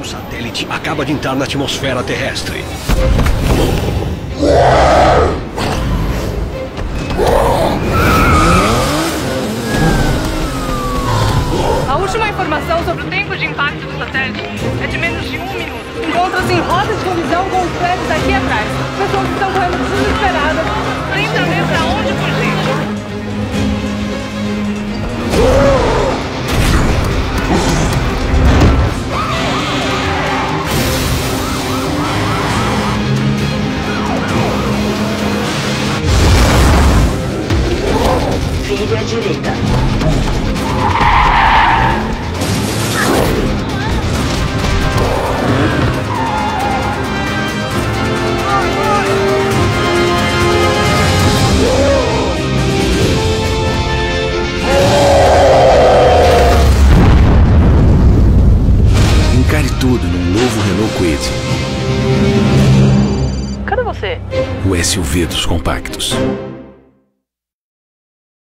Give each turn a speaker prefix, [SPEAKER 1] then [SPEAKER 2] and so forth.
[SPEAKER 1] O satélite acaba de entrar na atmosfera terrestre.
[SPEAKER 2] A última informação sobre o tempo de impacto do satélite é de menos de 1 minuto. Encontra-se em rota de colisão com os prédios aqui atrás. Pessoas que estão correndo desesperadas, sem saber pra onde fugir.
[SPEAKER 3] Vire à direita.
[SPEAKER 4] Encare tudo num novo Renault Kwid.
[SPEAKER 2] Cadê você?
[SPEAKER 4] O SUV dos compactos.